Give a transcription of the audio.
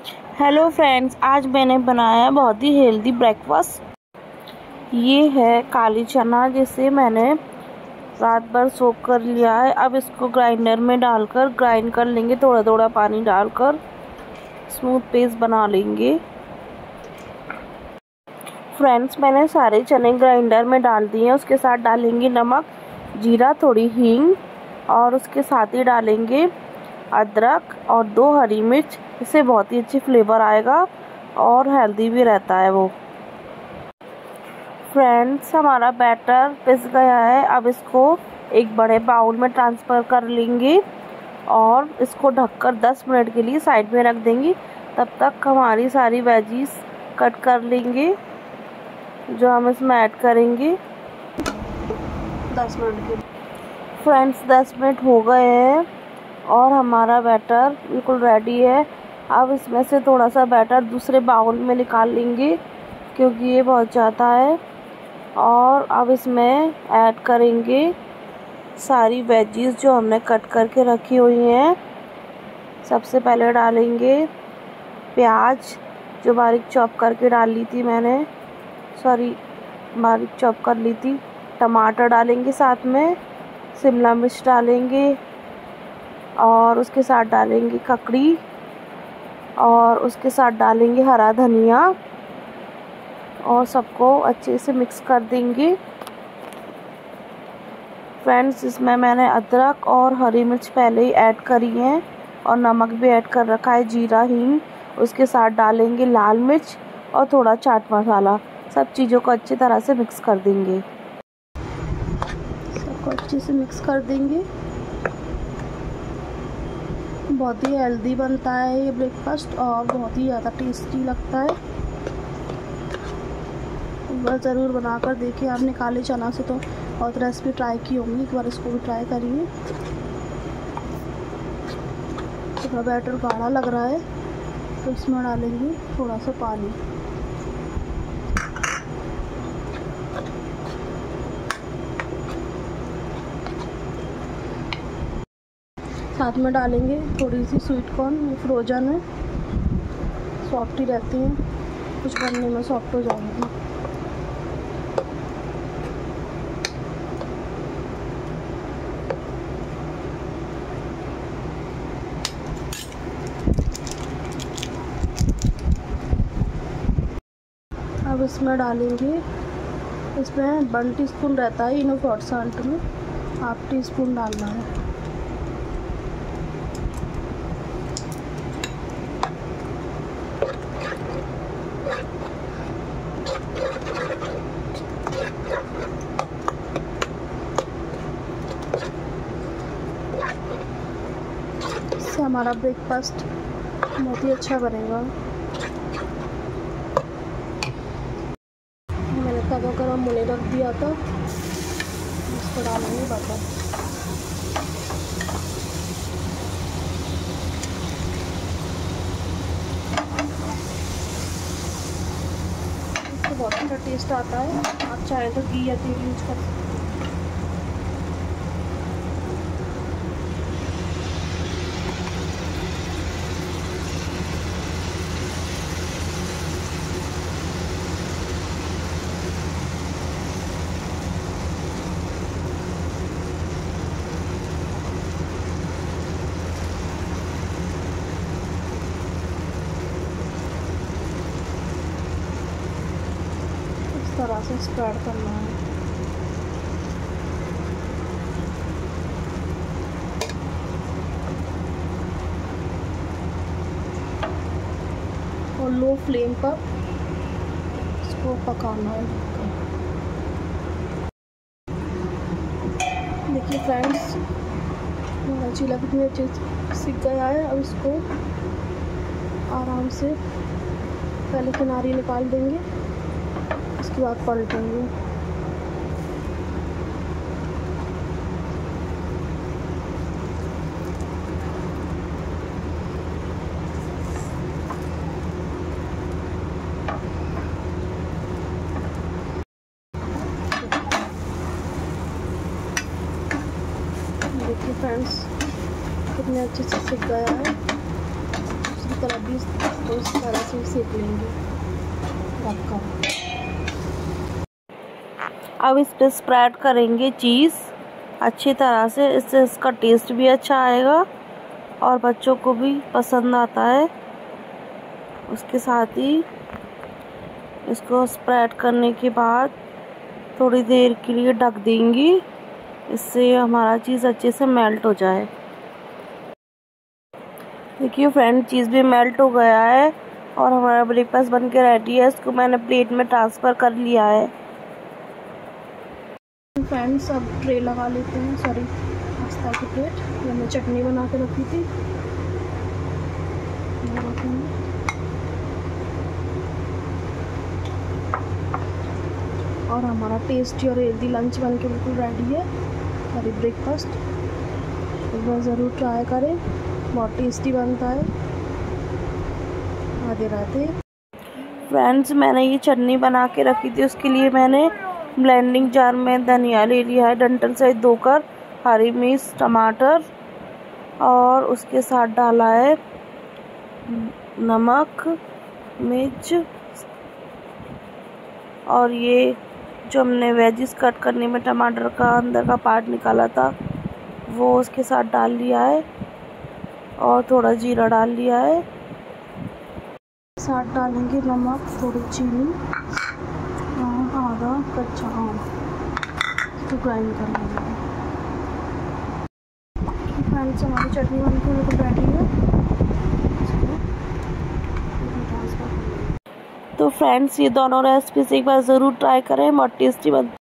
Hello friends, आज मैंने बनाया बहुत ही हेल्दी ब्रेकफास्ट। ये है काली चना जिसे मैंने रात भर सोक कर लिया है। अब इसको ग्राइंडर में डालकर ग्राइंड कर लेंगे, थोड़ा थोड़ा पानी डालकर स्मूथ पेस्ट बना लेंगे। फ्रेंड्स, मैंने सारे चने ग्राइंडर में डाल दिए हैं। उसके साथ डालेंगे नमक, जीरा, थोड़ी हींग और उसके साथ ही डालेंगे अदरक और 2 हरी मिर्च। इससे बहुत ही अच्छी फ्लेवर आएगा और हेल्दी भी रहता है वो। फ्रेंड्स, हमारा बैटर पिस गया है। अब इसको एक बड़े बाउल में ट्रांसफ़र कर लेंगे और इसको ढककर 10 मिनट के लिए साइड में रख देंगे। तब तक हमारी सारी वेजीज कट कर लेंगे जो हम इसमें ऐड करेंगे 10 मिनट के लिए। फ्रेंड्स, 10 मिनट हो गए हैं और हमारा बैटर बिल्कुल रेडी है। अब इसमें से थोड़ा सा बैटर दूसरे बाउल में निकाल लेंगे क्योंकि ये बहुत ज़्यादा है। और अब इसमें ऐड करेंगे सारी वेजीज जो हमने कट करके रखी हुई हैं। सबसे पहले डालेंगे प्याज जो बारीक चॉप करके डाल ली थी मैंने, बारीक चॉप कर ली थी। टमाटर डालेंगे, साथ में शिमला मिर्च डालेंगे और उसके साथ डालेंगे ककड़ी और उसके साथ डालेंगे हरा धनिया और सबको अच्छे से मिक्स कर देंगे। फ्रेंड्स, इसमें मैंने अदरक और हरी मिर्च पहले ही ऐड करी हैं और नमक भी ऐड कर रखा है, जीरा, हींग। उसके साथ डालेंगे लाल मिर्च और थोड़ा चाट मसाला। सब चीज़ों को अच्छी तरह से मिक्स कर देंगे। सबको अच्छे से मिक्स कर देंगे। बहुत ही हेल्दी बनता है ये ब्रेकफास्ट और बहुत ही ज़्यादा टेस्टी लगता है। एक बार ज़रूर बनाकर देखिए। आपने काले चना से तो बहुत रेसिपी ट्राई की होंगी, एक बार इसको भी ट्राई करिए। थोड़ा बैटर गाढ़ा लग रहा है तो इसमें डालेंगे थोड़ा सा पानी। साथ में डालेंगे थोड़ी सी स्वीट कॉर्न, फ्रोजन है, सॉफ्ट ही रहती हैं, कुछ बनने में सॉफ्ट हो जाएंगी। अब इसमें डालेंगे, इसमें 1 टीस्पून रहता है इनो सॉल्ट में, 1/2 टीस्पून डालना है। इससे हमारा ब्रेकफास्ट बहुत ही अच्छा बनेगा। मैंने तवा गरम होने रख दिया था, इसको डालेंगे बटर। इससे बहुत अच्छा टेस्ट आता है। आप चाहे तो घी या तेल यूज कर सकते हैं। इस तरह से स्प्रेड करना है। और लो फ्लेम पर इसको पकाना है। देखिए फ्रेंड्स, हमारा चिलक भी अच्छे से सीख गया है। अब इसको आराम से पहले किनारी निकाल देंगे, उसके बाद पलटेंगे। देखिए फ्रेंड्स, कितने अच्छे से सिक गया है। दूसरी तरफ भी तो इस तरह से सेक लेंगे रखकर। अब इस पर स्प्रेड करेंगे चीज़ अच्छी तरह से, इससे इसका टेस्ट भी अच्छा आएगा और बच्चों को भी पसंद आता है। उसके साथ ही इसको स्प्रेड करने के बाद थोड़ी देर के लिए ढक देंगी, इससे हमारा चीज़ अच्छे से मेल्ट हो जाए। देखिए फ्रेंड, चीज़ भी मेल्ट हो गया है और हमारा ब्रेकफास्ट बन के रेडी है। इसको मैंने प्लेट में ट्रांसफ़र कर लिया है। फ्रेंड्स अब ट्रे लगा लेते हैं, सॉरी पास्ता की प्लेट। ये मैं चटनी बना के रखी थी, और हमारा टेस्टी और हेल्दी लंच बन के बिल्कुल रेडी है। हमारी ब्रेकफास्ट एक बार ज़रूर ट्राई करें, बहुत टेस्टी बनता है। राधे राधे। फ्रेंड्स, मैंने ये चटनी बना के रखी थी, उसके लिए मैंने ब्लेंडिंग जार में धनिया ले लिया है डंठल सहित धोकर, हरी मिर्च, टमाटर, और उसके साथ डाला है नमक, मिर्च, और ये जो हमने वेजिस कट करने में टमाटर का अंदर का पार्ट निकाला था वो उसके साथ डाल लिया है, और थोड़ा जीरा डाल लिया है। साथ डालेंगे नमक, थोड़ी चीनी और आधा कच्चा आम, तो ग्राइंड कर लेंगे। फ्रेंड्स, हमारी चटनी बनकर बिल्कुल रेडी है। तो फ्रेंड्स, ये दोनों रेसिपीज एक बार ज़रूर ट्राई करें, बहुत टेस्टी बनती है।